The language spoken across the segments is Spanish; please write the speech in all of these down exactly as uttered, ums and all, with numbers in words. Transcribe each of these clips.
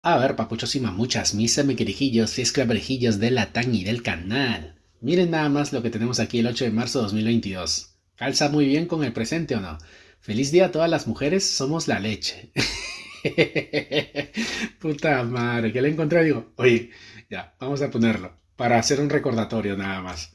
A ver, papuchos y mamuchas, mis amiguerijillos y esclaverejillos de la T A N y del canal. Miren nada más lo que tenemos aquí el ocho de marzo de dos mil veintidós. ¿Calza muy bien con el presente o no? Feliz día a todas las mujeres, somos la leche. Puta madre, que le encontré, digo, oye, ya, vamos a ponerlo, para hacer un recordatorio nada más.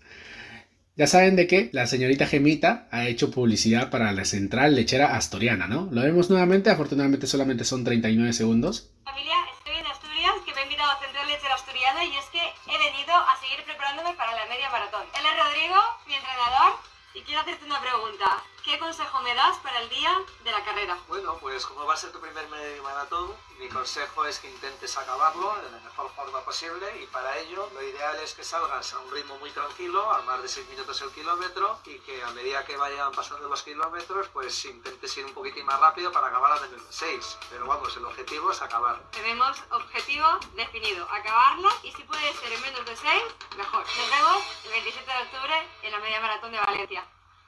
Ya saben de que la señorita Gemita ha hecho publicidad para la central lechera asturiana, ¿no? Lo vemos nuevamente, afortunadamente solamente son treinta y nueve segundos. Familia, estoy en Asturias, que me he invitado a Central Lechera Asturiana y es que he venido a seguir preparándome para la media maratón. Él es Rodrigo, mi entrenador, y quiero hacerte una pregunta. ¿Qué consejo me das para el día de la carrera? Bueno, pues como va a ser tu primer media maratón, mi consejo es que intentes acabarlo de la mejor forma posible y para ello lo ideal es que salgas a un ritmo muy tranquilo, a más de seis minutos el kilómetro, y que a medida que vayan pasando los kilómetros, pues intentes ir un poquitín más rápido para acabar a menos de seis. Pero vamos, el objetivo es acabar. Tenemos objetivo definido, acabarla, y si puede ser en menos de seis, mejor. Nos vemos el veintisiete de octubre en la media maratón de Valencia.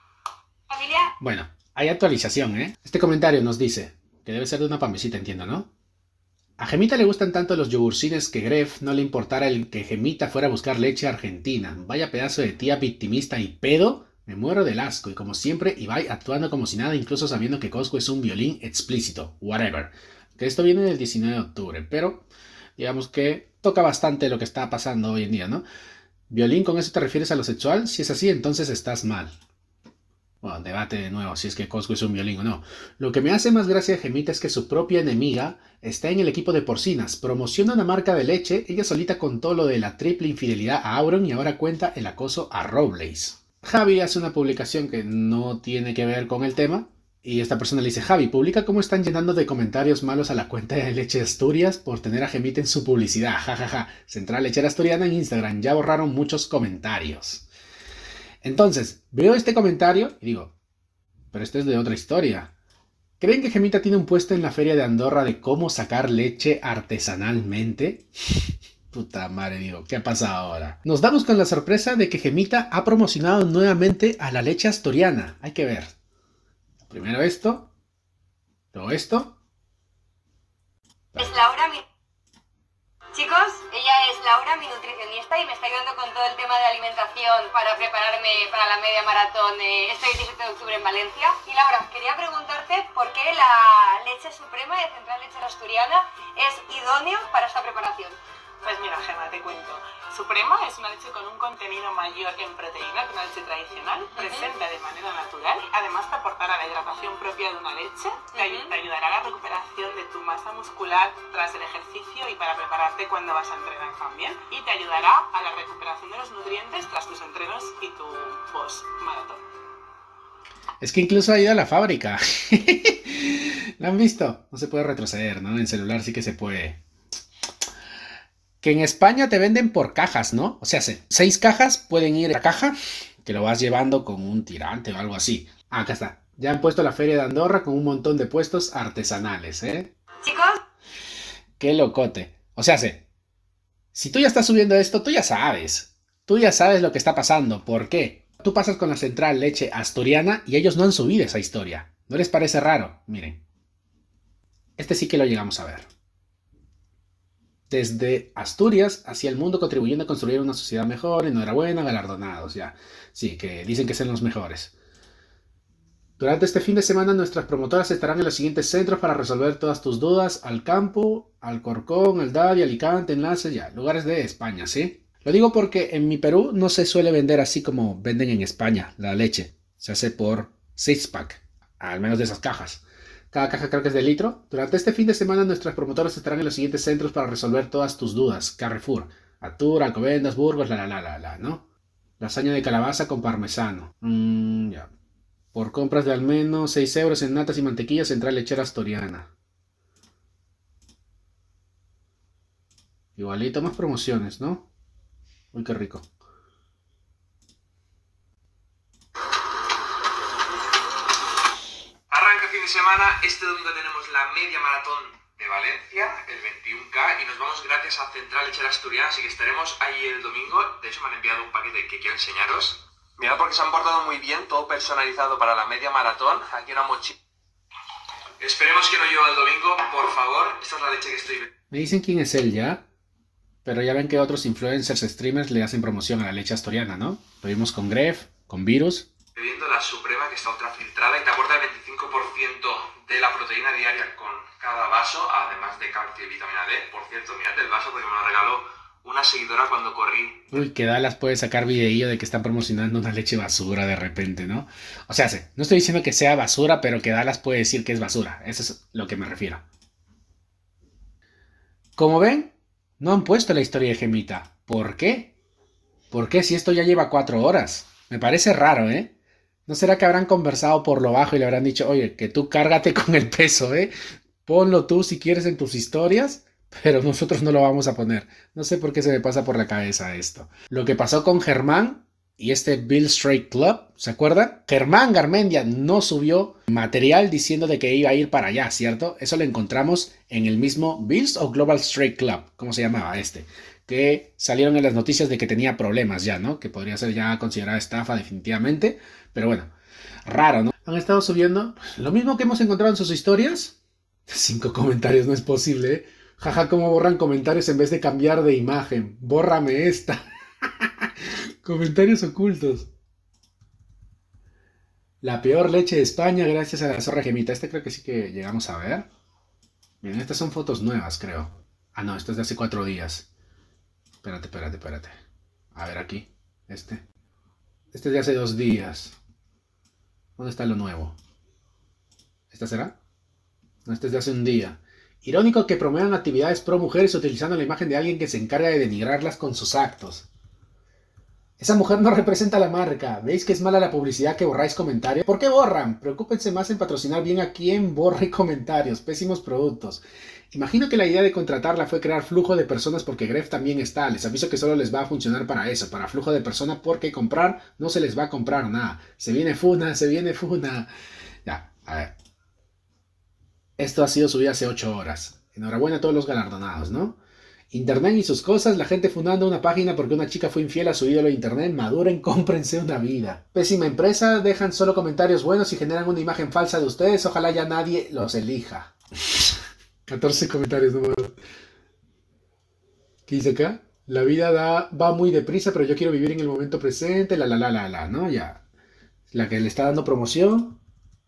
Familia. Bueno, hay actualización, ¿eh? Este comentario nos dice que debe ser de una pambecita, entiendo, ¿no? A Gemita le gustan tanto los yogurcines que Gref no le importara el que Gemita fuera a buscar leche argentina. Vaya pedazo de tía victimista y pedo. Me muero del asco. Y como siempre, Ibai actuando como si nada, incluso sabiendo que Cosco es un violín explícito. Whatever. Que esto viene del diecinueve de octubre, pero digamos que toca bastante lo que está pasando hoy en día, ¿no? ¿Violín con eso te refieres a lo sexual? Si es así, entonces estás mal. Bueno, debate de nuevo si es que Cosco es un violín o no. Lo que me hace más gracia de Gemita es que su propia enemiga está en el equipo de porcinas. Promociona una marca de leche, ella solita contó lo de la triple infidelidad a Auron y ahora cuenta el acoso a Robles. Javi hace una publicación que no tiene que ver con el tema y esta persona le dice: Javi, publica cómo están llenando de comentarios malos a la cuenta de Leche Asturias por tener a Gemita en su publicidad. Jajaja. Ja, ja. Central Lechera Asturiana en Instagram. Ya borraron muchos comentarios. Entonces, veo este comentario y digo, pero esto es de otra historia. ¿Creen que Gemita tiene un puesto en la feria de Andorra de cómo sacar leche artesanalmente? Puta madre, digo, ¿qué ha pasado ahora? Nos damos con la sorpresa de que Gemita ha promocionado nuevamente a la leche asturiana. Hay que ver. Primero esto, luego esto. Es Laura, mi... Chicos, ella es Laura, mi nutricionista, y me está ayudando con todo el tema de alimentación para prepararme para la media maratón de este veintisiete de octubre en Valencia. Y Laura, quería preguntarte por qué la leche suprema de Central Lechera Asturiana es idóneo para esta preparación. Pues mira, Gemma, te cuento. Suprema es una leche con un contenido mayor en proteína que una leche tradicional, uh-huh. presente de manera natural. Además, te aportará la hidratación propia de una leche, te, uh-huh. te ayudará a la recuperación de tu masa muscular tras el ejercicio y para prepararte cuando vas a entrenar también. Y te ayudará a la recuperación de los nutrientes tras tus entrenos y tu post-maratón. Es que incluso ha ido a la fábrica. ¿Lo han visto? No se puede retroceder, ¿no? En celular sí que se puede. Que en España te venden por cajas, ¿no? O sea, seis cajas pueden ir a la caja, que lo vas llevando con un tirante o algo así. Ah, acá está. Ya han puesto la feria de Andorra con un montón de puestos artesanales, ¿eh? Chicos. Qué locote. O sea, si tú ya estás subiendo esto, tú ya sabes. Tú ya sabes lo que está pasando. ¿Por qué? Tú pasas con la central leche asturiana y ellos no han subido esa historia. ¿No les parece raro? Miren. Este sí que lo llegamos a ver. Desde Asturias hacia el mundo contribuyendo a construir una sociedad mejor. Enhorabuena, galardonados, ya. Sí, que dicen que son los mejores. Durante este fin de semana nuestras promotoras estarán en los siguientes centros para resolver todas tus dudas: Alcampo, Alcorcón, Aldade, Alicante, Enlace, ya, lugares de España, ¿sí? Lo digo porque en mi Perú no se suele vender así como venden en España la leche. Se hace por six pack, al menos de esas cajas. Cada caja creo que es de litro. Durante este fin de semana nuestras promotoras estarán en los siguientes centros para resolver todas tus dudas: Carrefour, Atur, Alcobendas, Burgos, la la la la la, ¿no? Lasaña de calabaza con parmesano. Mmm, ya. Por compras de al menos seis euros en natas y mantequilla, Central Lechera Asturiana. Igualito, más promociones, ¿no? Uy, qué rico. Semana, este domingo tenemos la media maratón de Valencia, el veintiuno K, y nos vamos gracias a Central Lechera Asturiana, así que estaremos ahí el domingo. De hecho me han enviado un paquete que quiero enseñaros. Mirad, porque se han portado muy bien, todo personalizado para la media maratón. Aquí una mochila. Esperemos que no llueva el domingo, por favor. Esta es la leche que estoy Me dicen quién es él ya. Pero ya ven que otros influencers, streamers le hacen promoción a la leche asturiana, ¿no? Lo vimos con Gref, con Virus. Bebiendo la Suprema, que está ultrafiltrada y te aporta el veinticinco por ciento de la proteína diaria con cada vaso, además de calcio y vitamina D. Por cierto, mirad el vaso porque me lo regaló una seguidora cuando corrí. Uy, que Dallas puede sacar videillo de que están promocionando una leche basura de repente, ¿no? O sea, no estoy diciendo que sea basura, pero que Dallas puede decir que es basura. Eso es lo que me refiero. Como ven, no han puesto la historia de Gemita. ¿Por qué? ¿Por qué si esto ya lleva cuatro horas? Me parece raro, ¿eh? ¿No será que habrán conversado por lo bajo y le habrán dicho, oye, que tú cárgate con el peso, ¿eh? Ponlo tú si quieres en tus historias, pero nosotros no lo vamos a poner. No sé por qué se me pasa por la cabeza esto. Lo que pasó con Germán y este Bill Straight Club, ¿se acuerdan? Germán Garmendia no subió material diciendo de que iba a ir para allá, ¿cierto? Eso lo encontramos en el mismo Bills o Global Straight Club, ¿cómo se llamaba este? Que salieron en las noticias de que tenía problemas ya, ¿no? Que podría ser ya considerada estafa definitivamente. Pero bueno, raro, ¿no? Han estado subiendo lo mismo que hemos encontrado en sus historias. Cinco comentarios, no es posible, ¿eh? Jaja, cómo borran comentarios en vez de cambiar de imagen. Bórrame esta. Comentarios ocultos. La peor leche de España gracias a la zorra Gemita. Este creo que sí que llegamos a ver. Miren, estas son fotos nuevas, creo. Ah, no, esto es de hace cuatro días. Espérate, espérate, espérate. A ver aquí. Este. Este es de hace dos días. ¿Dónde está lo nuevo? ¿Esta será? No, este es de hace un día. Irónico que promuevan actividades pro mujeres utilizando la imagen de alguien que se encarga de denigrarlas con sus actos. Esa mujer no representa la marca. ¿Veis que es mala la publicidad que borráis comentarios? ¿Por qué borran? Preocúpense más en patrocinar bien a quien borre comentarios. Pésimos productos. Imagino que la idea de contratarla fue crear flujo de personas porque Gref también está. Les aviso que solo les va a funcionar para eso, para flujo de personas, porque comprar no se les va a comprar nada. Se viene funa, se viene funa. Ya, a ver. Esto ha sido subido hace ocho horas. Enhorabuena a todos los galardonados, ¿no? Internet y sus cosas, la gente fundando una página porque una chica fue infiel a su ídolo de internet. Maduren, cómprense una vida. Pésima empresa, dejan solo comentarios buenos y generan una imagen falsa de ustedes. Ojalá ya nadie los elija. catorce comentarios, no. ¿Qué dice acá? La vida da, va muy deprisa, pero yo quiero vivir en el momento presente. La, la, la, la, la, ¿no? Ya. La que le está dando promoción.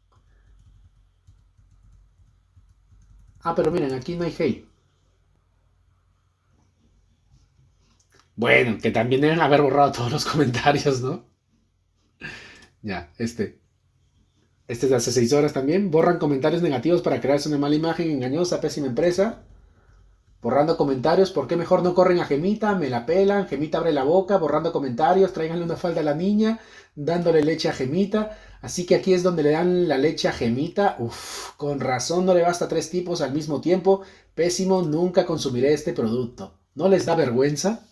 Ah, pero miren, aquí no hay hate. Bueno, que también deben haber borrado todos los comentarios, ¿no? Ya, este. Este es de hace seis horas también. Borran comentarios negativos para crearse una mala imagen engañosa, pésima empresa. Borrando comentarios. ¿Por qué mejor no corren a Gemita? Me la pelan. Gemita abre la boca. Borrando comentarios. Tráiganle una falda a la niña. Dándole leche a Gemita. Así que aquí es donde le dan la leche a Gemita. Uf, con razón no le basta a tres tipos al mismo tiempo. Pésimo, nunca consumiré este producto. ¿No les da vergüenza?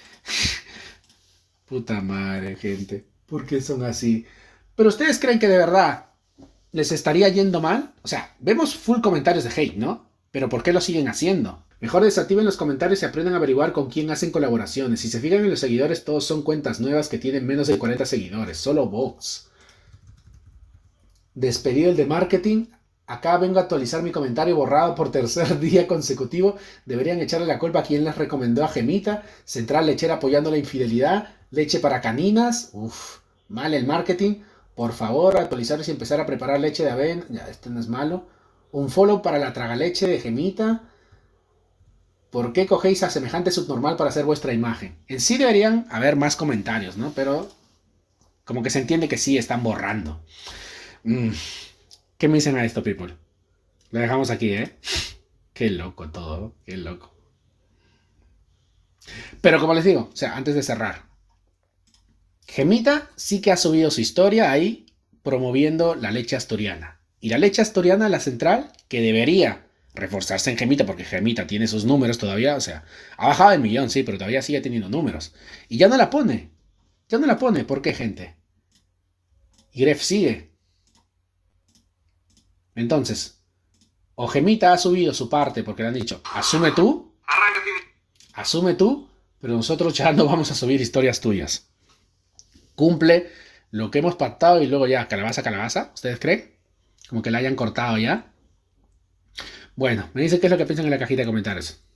Puta madre, gente. ¿Por qué son así? ¿Pero ustedes creen que de verdad les estaría yendo mal? O sea, vemos full comentarios de hate, ¿no? ¿Pero por qué lo siguen haciendo? Mejor desactiven los comentarios y aprendan a averiguar con quién hacen colaboraciones. Si se fijan en los seguidores, todos son cuentas nuevas que tienen menos de cuarenta seguidores. Solo bots. Despedido el de marketing. Acá vengo a actualizar mi comentario borrado por tercer día consecutivo. Deberían echarle la culpa a quien les recomendó a Gemita. Central Lechera apoyando la infidelidad. Leche para caninas. Uf, mal el marketing. Por favor, actualizarles y empezar a preparar leche de avena. Ya, este no es malo. Un follow para la tragaleche de Gemita. ¿Por qué cogéis a semejante subnormal para hacer vuestra imagen? En sí deberían haber más comentarios, ¿no? Pero como que se entiende que sí están borrando. Mm. ¿Qué me dicen a esto, people? Lo dejamos aquí, ¿eh? Qué loco todo, qué loco. Pero como les digo, o sea, antes de cerrar, Gemita sí que ha subido su historia ahí promoviendo la leche asturiana. Y la leche asturiana, la central, que debería reforzarse en Gemita, porque Gemita tiene sus números todavía, o sea, ha bajado el millón, sí, pero todavía sigue teniendo números. Y ya no la pone. Ya no la pone. ¿Por qué, gente? Y Gref sigue. Entonces, o Gemita ha subido su parte porque le han dicho, asume tú, asume tú, pero nosotros ya no vamos a subir historias tuyas. Cumple lo que hemos pactado y luego ya, calabaza, calabaza, ¿ustedes creen? Como que la hayan cortado ya. Bueno, me dicen qué es lo que piensan en la cajita de comentarios.